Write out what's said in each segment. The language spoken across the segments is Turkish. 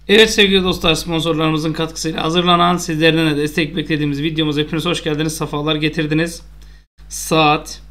Evet sevgili dostlar, sponsorlarımızın katkısıyla hazırlanan, sizlerden de destek beklediğimiz videomuza hepiniz hoş geldiniz, sefalar getirdiniz. Saat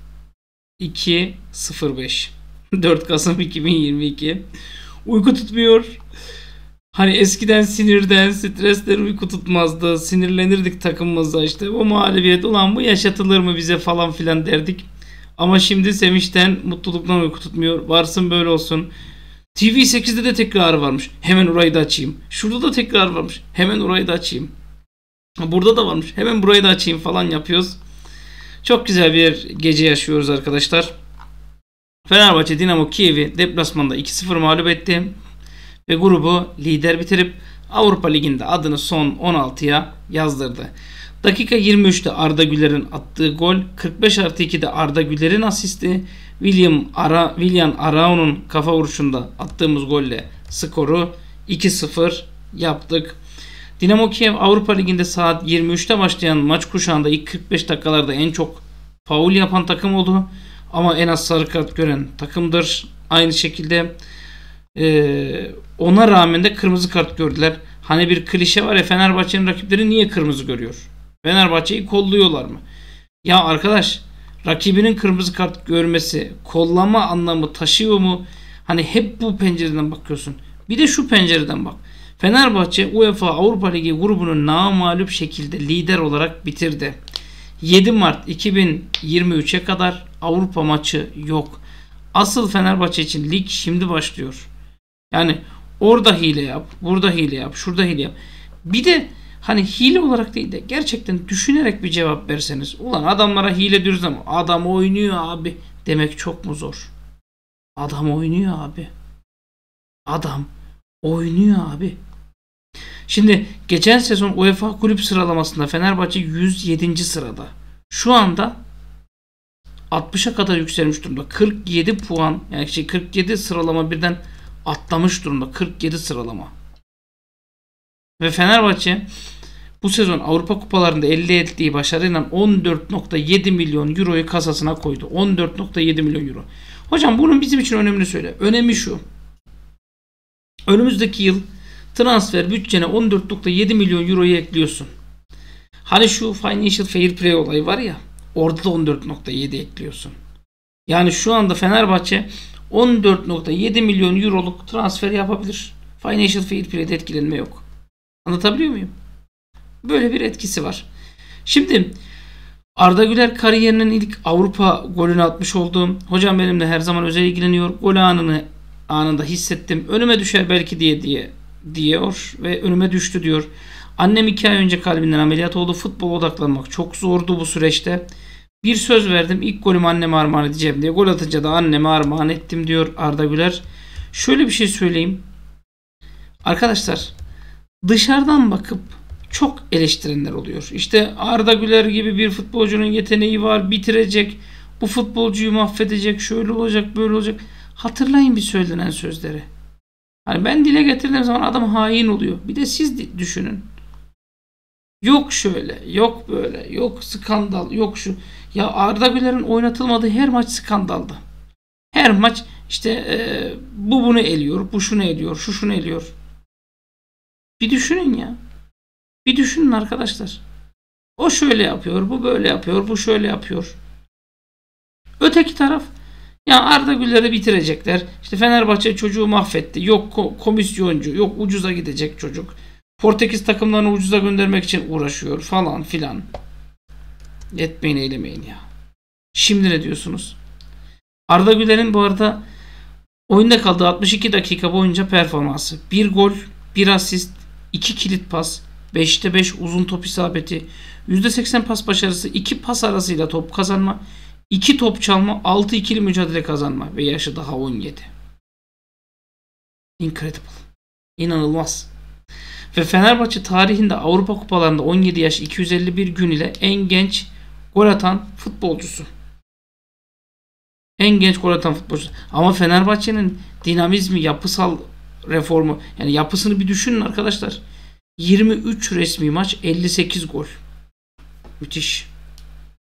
2.05 4 Kasım 2022. Uyku tutmuyor. Hani eskiden sinirden, stresten uyku tutmazdı. Sinirlenirdik takımımıza, işte bu mağlubiyet ulan bu yaşatılır mı bize falan filan derdik. Ama şimdi sevinçten, mutluluktan uyku tutmuyor. Varsın böyle olsun. TV8'de de tekrarı varmış. Hemen orayı da açayım. Şurada da tekrar varmış. Hemen orayı da açayım. Burada da varmış. Hemen burayı da açayım falan yapıyoruz. Çok güzel bir gece yaşıyoruz arkadaşlar. Fenerbahçe Dinamo Kiev'i deplasmanda 2-0 mağlup etti. Ve grubu lider bitirip Avrupa Ligi'nde adını son 16'ya yazdırdı. Dakika 23'te Arda Güler'in attığı gol, 45+2'de Arda Güler'in asisti, Willian Araújo'nun kafa vuruşunda attığımız golle skoru 2-0 yaptık. Dinamo Kiev Avrupa Ligi'nde saat 23'te başlayan maç kuşağında ilk 45 dakikalarda en çok faul yapan takım oldu. Ama en az sarı kart gören takımdır. Aynı şekilde ona rağmen de kırmızı kart gördüler. Hani bir klişe var ya, Fenerbahçe'nin rakipleri niye kırmızı görüyor? Fenerbahçe'yi kolluyorlar mı? Ya arkadaş, rakibinin kırmızı kart görmesi kollama anlamı taşıyor mu? Hani hep bu pencereden bakıyorsun. Bir de şu pencereden bak. Fenerbahçe UEFA Avrupa Ligi grubunu namağlup şekilde lider olarak bitirdi. 7 Mart 2023'e kadar Avrupa maçı yok. Asıl Fenerbahçe için lig şimdi başlıyor. Yani orada hile yap, burada hile yap, şurada hile yap. Bir de hani hile olarak değil de gerçekten düşünerek bir cevap verseniz. Ulan adamlara hile diyoruz ama adam oynuyor abi demek çok mu zor? Adam oynuyor abi. Adam oynuyor abi. Şimdi geçen sezon UEFA kulüp sıralamasında Fenerbahçe 107. sırada. Şu anda 60'a kadar yükselmiş durumda. 47 puan, yani 47 sıralama birden atlamış durumda. 47 sıralama. Ve Fenerbahçe bu sezon Avrupa kupalarında elde ettiği başarıyla 14.7 milyon euroyu kasasına koydu. 14.7 milyon euro. Hocam bunun bizim için önemini söyle. Önemi şu. Önümüzdeki yıl transfer bütçene 14.7 milyon euroyu ekliyorsun. Hani şu Financial Fair Play olayı var ya, orada da 14.7 ekliyorsun. Yani şu anda Fenerbahçe 14.7 milyon euroluk transfer yapabilir. Financial Fair Play'de etkilenme yok. Anlatabiliyor muyum? Böyle bir etkisi var. Şimdi Arda Güler kariyerinin ilk Avrupa golünü atmış olduğum, hocam benimle her zaman özel ilgileniyor. Gol anında hissettim. Önüme düşer belki diyor ve önüme düştü diyor. Annem 2 ay önce kalbinden ameliyat oldu. Futbola odaklanmak çok zordu bu süreçte. Bir söz verdim, ilk golümü anneme armağan edeceğim diye. Gol atınca da anneme armağan ettim diyor Arda Güler. Şöyle bir şey söyleyeyim. Arkadaşlar, dışarıdan bakıp çok eleştirenler oluyor. İşte Arda Güler gibi bir futbolcunun yeteneği var, bitirecek, bu futbolcuyu mahvedecek, şöyle olacak, böyle olacak. Hatırlayın bir söylenen sözleri. Hani ben dile getirdiğim zaman adam hain oluyor. Bir de siz düşünün. Yok şöyle, yok böyle, yok skandal, yok şu. Ya Arda Güler'in oynatılmadığı her maç skandaldı. Her maç işte bu bunu eliyor, bu şunu eliyor, şu şunu eliyor. Bir düşünün ya. Bir düşünün arkadaşlar. O şöyle yapıyor, bu böyle yapıyor, bu şöyle yapıyor. Öteki taraf, ya Arda Güler'i bitirecekler. İşte Fenerbahçe çocuğu mahvetti. Yok komisyoncu, yok ucuza gidecek çocuk. Portekiz takımlarını ucuza göndermek için uğraşıyor falan filan. Etmeyin eylemeyin ya. Şimdi ne diyorsunuz? Arda Güler'in bu arada oyunda kaldığı 62 dakika boyunca performansı. 1 gol, 1 asist, 2 kilit pas, 5'te 5 uzun top isabeti, %80 pas başarısı, 2 pas arasıyla top kazanma, 2 top çalma, 6 ikili mücadele kazanma ve yaşı daha 17. Incredible. İnanılmaz. Ve Fenerbahçe tarihinde Avrupa kupalarında 17 yaş 251 gün ile en genç gol atan futbolcusu. En genç gol atan futbolcusu. Ama Fenerbahçe'nin dinamizmi, yapısal reformu, yani yapısını bir düşünün arkadaşlar. 23 resmi maç, 58 gol. Müthiş.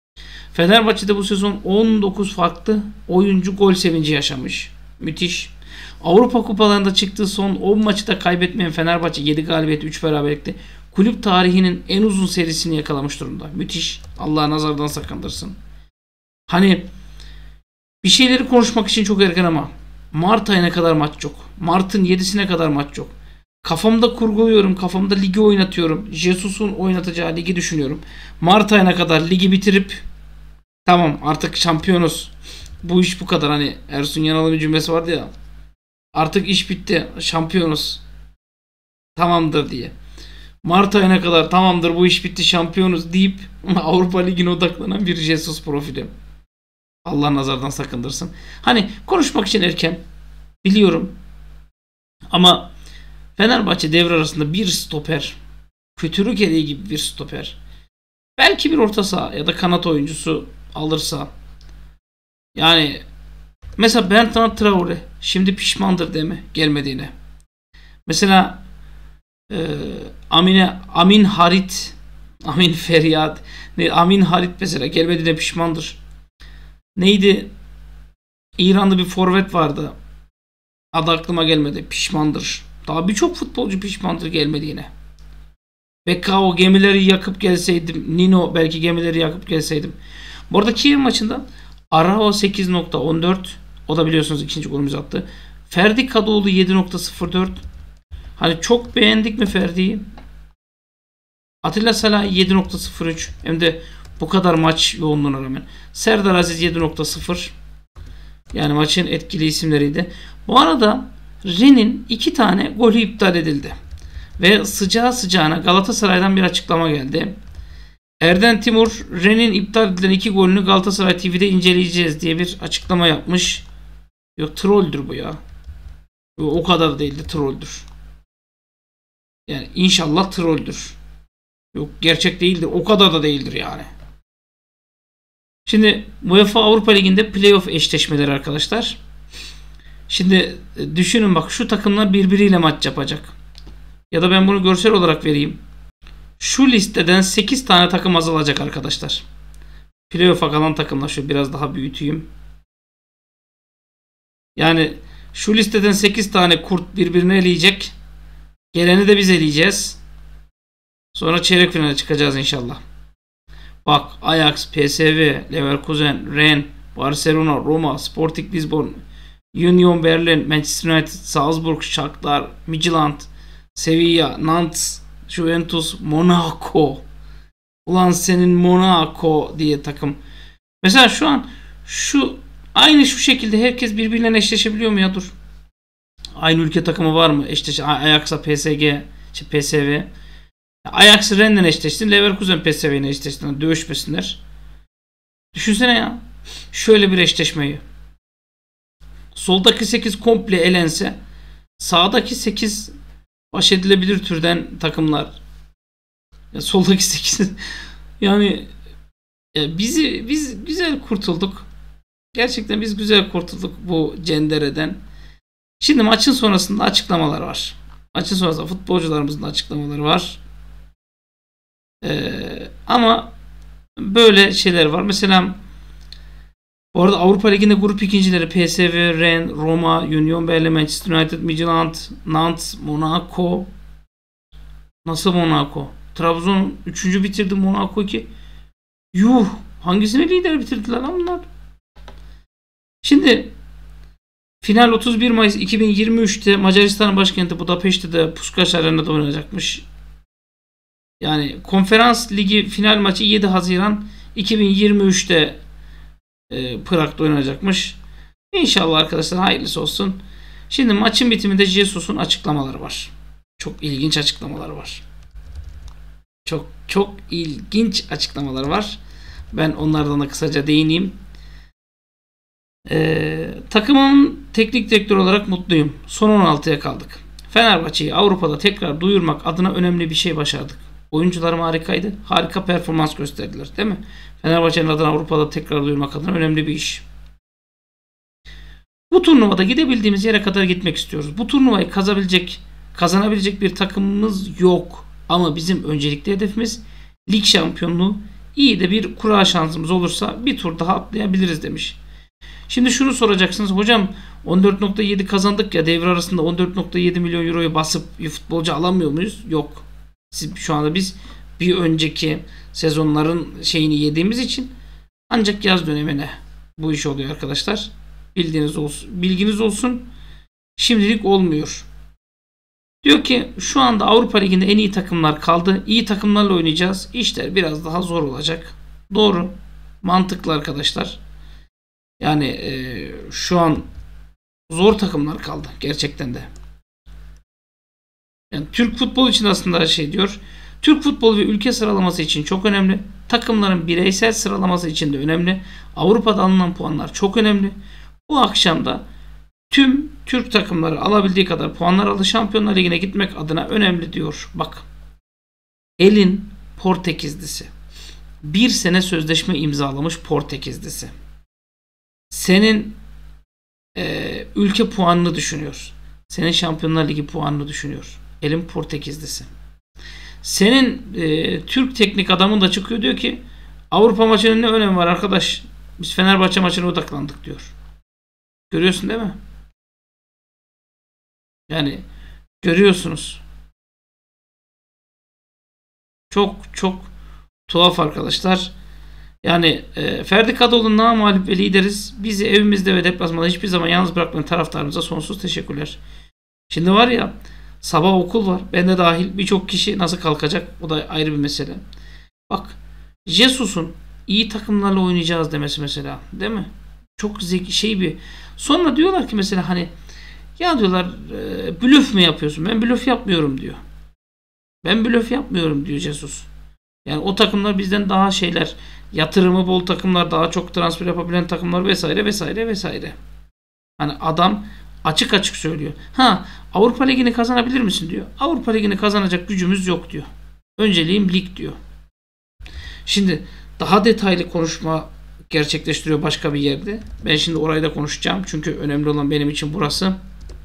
Fenerbahçe'de bu sezon 19 farklı oyuncu gol sevinci yaşamış. Müthiş. Avrupa kupalarında çıktığı son 10 maçı da kaybetmeyen Fenerbahçe 7 galibiyet 3 beraberlikte kulüp tarihinin en uzun serisini yakalamış durumda. Müthiş. Allah nazardan sakındırsın. Hani bir şeyleri konuşmak için çok erken ama Mart ayına kadar maç yok. Mart'ın 7'sine kadar maç yok. Kafamda kurguluyorum. Kafamda ligi oynatıyorum. Jesus'un oynatacağı ligi düşünüyorum. Mart ayına kadar ligi bitirip tamam artık şampiyonuz. Bu iş bu kadar. Hani Ersun Yanal'ın bir cümlesi vardı ya. Artık iş bitti. Şampiyonuz. Tamamdır diye. Mart ayına kadar tamamdır bu iş bitti şampiyonuz deyip Avrupa Ligi'ne odaklanan bir Jesus profili. Allah nazardan sakındırsın. Hani konuşmak için erken. Biliyorum. Ama Fenerbahçe devre arasında bir stoper. Kötürük eriği gibi bir stoper. Belki bir orta saha ya da kanat oyuncusu alırsa. Yani mesela Bertrand Traore şimdi pişmandır değil mi gelmediğine. Mesela Amin Harit, Amin Feryat, Amin Harit mesela gelmediğine pişmandır. Neydi? İran'da bir forvet vardı. Adı aklıma gelmedi. Pişmandır. Daha birçok futbolcu pişmandır gelmediğine. Bekao gemileri yakıp gelseydim. Nino belki gemileri yakıp gelseydim. Bu arada Kiev maçında Arao 8.14. O da biliyorsunuz ikinci golümüzü attı. Ferdi Kadıoğlu 7.04. Hani çok beğendik mi Ferdi'yi? Atilla Salah'ı 7.03. Hem de bu kadar maç yoğunluğuna rağmen. Serdar Aziz 7.0. Yani maçın etkili isimleriydi. Bu arada Ren'in 2 tane golü iptal edildi. Ve sıcağı sıcağına Galatasaray'dan bir açıklama geldi. Erden Timur, Ren'in iptal edilen 2 golünü Galatasaray TV'de inceleyeceğiz diye bir açıklama yapmış. Yok trolldür bu ya. O kadar değildi, trolldür. Yani inşallah trolldür. Yok gerçek değildir. O kadar da değildir yani. Şimdi UEFA Avrupa Ligi'nde playoff eşleşmeleri arkadaşlar. Şimdi düşünün bak şu takımlar birbiriyle maç yapacak. Ya da ben bunu görsel olarak vereyim. Şu listeden 8 tane takım azalacak arkadaşlar. Playoff'a kalan takımlar şöyle biraz daha büyüteyim. Yani şu listeden 8 tane kurt birbirini eleyecek. Geleni de biz eleyeceğiz. Sonra çeyrek finale çıkacağız inşallah. Bak Ajax, PSV, Leverkusen, Rennes, Barcelona, Roma, Sporting Lisbon, Union Berlin, Manchester United, Salzburg, Shakhtar, Midtjylland, Sevilla, Nantes, Juventus, Monaco. Ulan senin Monaco diye takım. Mesela şu an aynı şu şekilde herkes birbiriyle eşleşebiliyor mu ya? Dur. Aynı ülke takımı var mı? Ajax'a PSG, PSV. Ajax Rennes'le eşleşsin. Leverkusen PSV'yle eşleşsin. Dövüşmesinler. Düşünsene ya. Şöyle bir eşleşmeyi. Soldaki 8 komple elense sağdaki 8 baş edilebilir türden takımlar. Ya soldaki 8 yani biz güzel kurtulduk. Gerçekten biz güzel kurtulduk bu cendereden. Şimdi maçın sonrasında açıklamalar var. Maçın sonrasında futbolcularımızın açıklamaları var. Ama böyle şeyler var. Mesela bu arada Avrupa Ligi'nde grup ikincileri PSV, Rennes, Roma, Union Berlin, Manchester United, Midtjylland, Nantes, Monaco. Nasıl Monaco? Trabzon 3. bitirdi, Monaco 2. Yuh! Hangisini lider bitirdiler lan bunlar? Şimdi final 31 Mayıs 2023'te Macaristan başkenti Budapeşte'de Puskás Arena'da oynanacakmış. Yani Konferans Ligi final maçı 7 Haziran 2023'te Prag'da oynanacakmış. İnşallah arkadaşlar hayırlısı olsun. Şimdi maçın bitiminde Jesus'un açıklamaları var. Çok ilginç açıklamalar var. Çok ilginç açıklamalar var. Ben onlardan da kısaca değineyim. Takımın teknik direktör olarak mutluyum. Son 16'ya kaldık. Fenerbahçe'yi Avrupa'da tekrar duyurmak adına önemli bir şey başardık. Oyuncularım harikaydı. Harika performans gösterdiler, değil mi? Fenerbahçe'nin adına Avrupa'da tekrar duyurmak adına önemli bir iş. Bu turnuvada gidebildiğimiz yere kadar gitmek istiyoruz. Bu turnuvayı kazanabilecek bir takımımız yok. Ama bizim öncelikli hedefimiz lig şampiyonluğu. İyi de bir kura şansımız olursa bir tur daha atlayabiliriz demiş. Şimdi şunu soracaksınız. Hocam 14.7 kazandık ya, devre arasında 14.7 milyon euroyu basıp bir futbolcu alamıyor muyuz? Yok. Şu anda biz bir önceki sezonların şeyini yediğimiz için ancak yaz dönemine bu iş oluyor arkadaşlar. Bilginiz olsun. Şimdilik olmuyor. Diyor ki şu anda Avrupa Ligi'nde en iyi takımlar kaldı. İyi takımlarla oynayacağız. İşler biraz daha zor olacak. Doğru. Mantıklı arkadaşlar. Yani şu an zor takımlar kaldı. Gerçekten de. Yani Türk futbolu için aslında diyor. Türk futbolu ve ülke sıralaması için çok önemli. Takımların bireysel sıralaması için de önemli. Avrupa'da alınan puanlar çok önemli. Bu akşam da tüm Türk takımları alabildiği kadar puanlar aldı. Şampiyonlar Ligi'ne gitmek adına önemli diyor. Bak. Elin Portekizlisi. Bir sene sözleşme imzalamış Portekizlisi. Senin ülke puanını düşünüyor. Senin Şampiyonlar Ligi puanını düşünüyor. Elin Portekizlisi. Senin Türk teknik adamın da çıkıyor diyor ki Avrupa maçının ne önemi var arkadaş? Biz Fenerbahçe maçına odaklandık diyor. Görüyorsun değil mi? Yani görüyorsunuz. Çok çok tuhaf arkadaşlar. Yani Ferdi Kadıoğlu namağlup ve lideriz. Bizi evimizde ve deplasmanda hiçbir zaman yalnız bırakmayan taraftarımıza sonsuz teşekkürler. Şimdi var ya, sabah okul var. Ben de dahil birçok kişi nasıl kalkacak? O da ayrı bir mesele. Bak, Jesus'un iyi takımlarla oynayacağız demesi mesela. Değil mi? Çok zeki bir. Sonra diyorlar ki mesela hani ya diyorlar blöf mü yapıyorsun? Ben blöf yapmıyorum diyor. Ben blöf yapmıyorum diyor Jesus. Yani o takımlar bizden daha yatırımı bol takımlar, daha çok transfer yapabilen takımlar vesaire vesaire vesaire. Hani adam açık açık söylüyor. Avrupa Ligi'ni kazanabilir misin diyor. Avrupa Ligi'ni kazanacak gücümüz yok diyor. Önceliğim lig diyor. Şimdi daha detaylı konuşma gerçekleştiriyor başka bir yerde. Ben şimdi orayı da konuşacağım. Çünkü önemli olan benim için burası.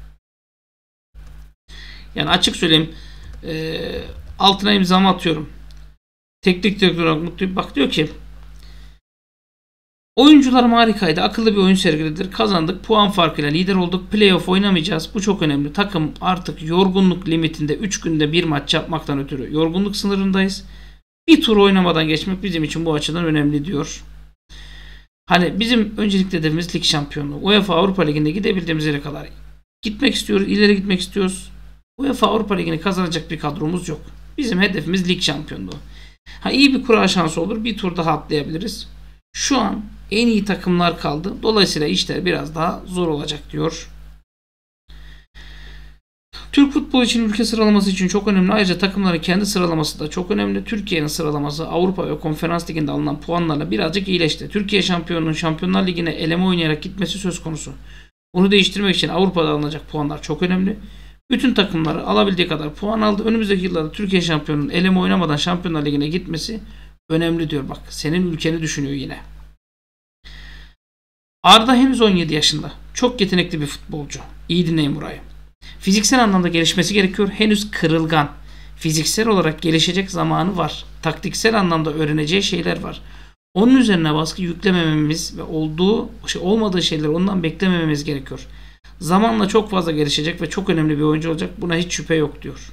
Yani açık söyleyeyim, altına imzamı atıyorum. Teknik direktör olarak mutluyum. Bak diyor ki oyuncularım harikaydı. Akıllı bir oyun sergiledir. Kazandık. Puan farkıyla lider olduk. Playoff oynamayacağız. Bu çok önemli. Takım artık yorgunluk limitinde 3 günde bir maç yapmaktan ötürü yorgunluk sınırındayız. Bir tur oynamadan geçmek bizim için bu açıdan önemli diyor. Hani bizim öncelikle hedefimiz lig şampiyonluğu. UEFA Avrupa Ligi'nde gidebildiğimiz yere kadar gitmek istiyoruz. İleri gitmek istiyoruz. UEFA Avrupa Ligi'ni kazanacak bir kadromuz yok. Bizim hedefimiz lig şampiyonluğu. İyi bir kura şansı olur. Bir tur daha atlayabiliriz. Şu an en iyi takımlar kaldı. Dolayısıyla işler biraz daha zor olacak diyor. Türk futbolu için ülke sıralaması için çok önemli. Ayrıca takımların kendi sıralaması da çok önemli. Türkiye'nin sıralaması Avrupa ve Konferans Ligi'nde alınan puanlarla birazcık iyileşti. Türkiye şampiyonunun Şampiyonlar Ligi'ne eleme oynayarak gitmesi söz konusu. Bunu değiştirmek için Avrupa'da alınacak puanlar çok önemli. Bütün takımları alabildiği kadar puan aldı. Önümüzdeki yıllarda Türkiye şampiyonunun eleme oynamadan Şampiyonlar Ligi'ne gitmesi önemli diyor. Bak, senin ülkeni düşünüyor yine. Arda henüz 17 yaşında. Çok yetenekli bir futbolcu. İyi dinleyin burayı. Fiziksel anlamda gelişmesi gerekiyor. Henüz kırılgan. Fiziksel olarak gelişecek zamanı var. Taktiksel anlamda öğreneceği şeyler var. Onun üzerine baskı yüklemememiz ve olmadığı şeyleri ondan beklemememiz gerekiyor. Zamanla çok fazla gelişecek ve çok önemli bir oyuncu olacak. Buna hiç şüphe yok diyor.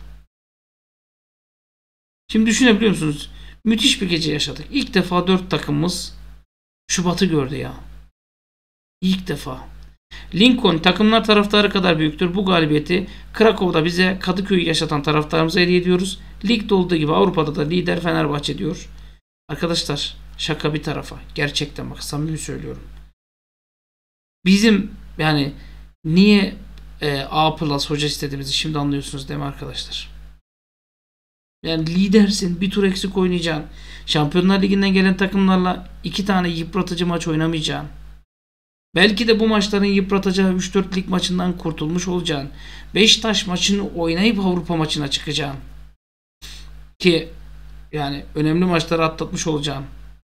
Şimdi düşünebiliyor musunuz? Müthiş bir gece yaşadık. İlk defa 4 takımımız Şubat'ı gördü ya. İlk defa. Lincoln takımlar taraftarı kadar büyüktür. Bu galibiyeti Krakow'da bize Kadıköy'ü yaşatan taraftarımıza hediye ediyoruz. Ligde olduğu gibi Avrupa'da da lider Fenerbahçe diyor. Arkadaşlar, şaka bir tarafa. Gerçekten bak, samimi söylüyorum. Bizim yani niye A+ hoca istediğimizi şimdi anlıyorsunuz değil mi arkadaşlar? Yani lidersin, bir tur eksik oynayacaksın. Şampiyonlar Ligi'nden gelen takımlarla 2 tane yıpratıcı maç oynamayacaksın. Belki de bu maçların yıpratacağı 3-4 lig maçından kurtulmuş olacaksın. Beşiktaş maçını oynayıp Avrupa maçına çıkacaksın. Ki yani önemli maçları atlatmış olacaksın.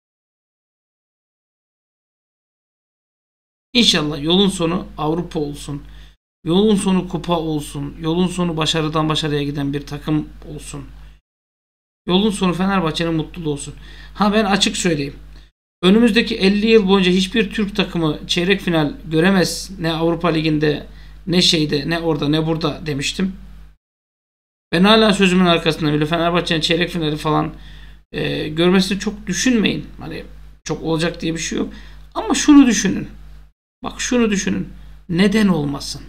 İnşallah yolun sonu Avrupa olsun. Yolun sonu kupa olsun. Yolun sonu başarıdan başarıya giden bir takım olsun. Yolun sonu Fenerbahçe'nin mutluluğu olsun. Ben açık söyleyeyim. Önümüzdeki 50 yıl boyunca hiçbir Türk takımı çeyrek final göremez. Ne Avrupa Ligi'nde, ne şeyde, ne orada, ne burada demiştim. Ben hala sözümün arkasında, bile Fenerbahçe'nin çeyrek finali falan görmesini çok düşünmeyin. Hani çok olacak diye bir şey yok. Ama şunu düşünün. Bak şunu düşünün. Neden olmasın?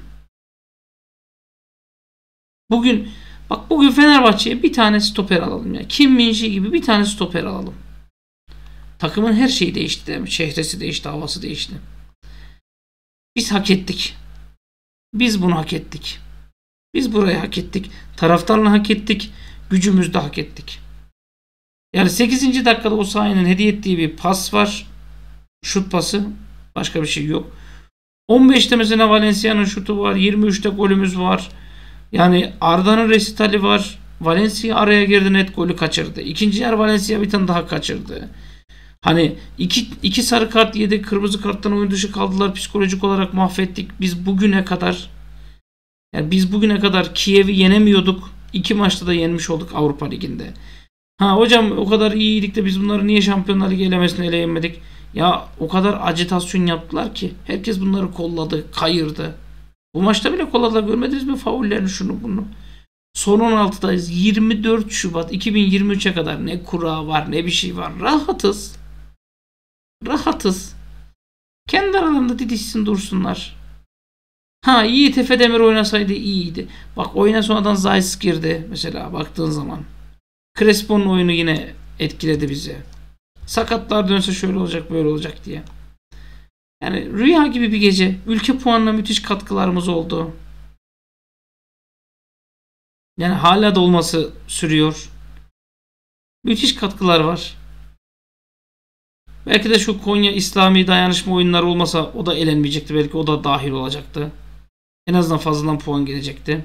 Bugün Fenerbahçe'ye bir tane stoper alalım ya. Kim Min-jae gibi bir tane stoper alalım. Takımın her şeyi değişti değil mi? Çehresi değişti, havası değişti. Biz hak ettik. Biz bunu hak ettik. Biz burayı hak ettik. Taraftarla hak ettik. Gücümüzle hak ettik. Yani 8. dakikada Osayi'nin hediye ettiği bir pas var. Şut pası. Başka bir şey yok. 15'te mesela Valencia'nın şutu var. 23'te golümüz var. Yani Arda'nın resitali var. Valencia araya girdi, net golü kaçırdı. İkinci yer Valencia bir tane daha kaçırdı. Hani iki sarı kart yedi. Kırmızı karttan oyun dışı kaldılar. Psikolojik olarak mahvettik. Biz bugüne kadar Kiev'i yenemiyorduk. 2 maçta da yenmiş olduk Avrupa Ligi'nde. Ha hocam, o kadar iyiydik de biz bunları niye Şampiyonlar Ligi elemesine eleyemedik? Ya o kadar ajitasyon yaptılar ki herkes bunları kolladı, kayırdı. Bu maçta bile kolladılar. Görmediniz mi faullerini, şunu bunu? Son 16'dayız. 24 Şubat 2023'e kadar ne kura var, ne bir şey var. Rahatız. Rahatız. Kendi aralarında didişsin dursunlar. Ha, Yiğit Efe Demir oynasaydı iyiydi. Bak, oyuna sonradan Zayis girdi mesela baktığın zaman. Crespo'nun oyunu yine etkiledi bizi. Sakatlar dönse şöyle olacak, böyle olacak diye. Yani rüya gibi bir gece. Ülke puanına müthiş katkılarımız oldu. Yani hala da olması sürüyor. Müthiş katkılar var. Belki de şu Konya İslami dayanışma oyunları olmasa o da elenmeyecekti. Belki o da dahil olacaktı. En azından fazladan puan gelecekti.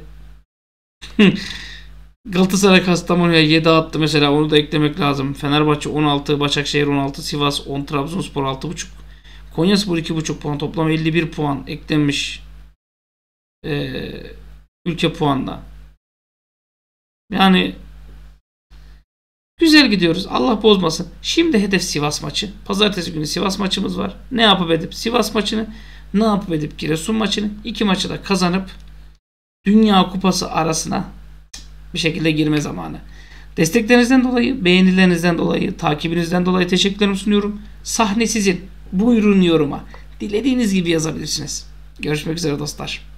Galatasaray Kastamonu'ya 7 attı mesela, onu da eklemek lazım. Fenerbahçe 16, Başakşehir 16, Sivas 10, Trabzonspor 6.5, Konyaspor 2.5 puan, toplam 51 puan eklenmiş ülke puanla. Yani güzel gidiyoruz. Allah bozmasın. Şimdi hedef Sivas maçı. Pazartesi günü Sivas maçımız var. Ne yapıp edip Sivas maçını, ne yapıp edip Giresun maçını, 2 maçı da kazanıp Dünya Kupası arasına bir şekilde girme zamanı. Desteklerinizden dolayı, beğenilerinizden dolayı, takibinizden dolayı teşekkürlerimi sunuyorum. Sahne sizin. Buyurun yoruma. Dilediğiniz gibi yazabilirsiniz. Görüşmek üzere dostlar.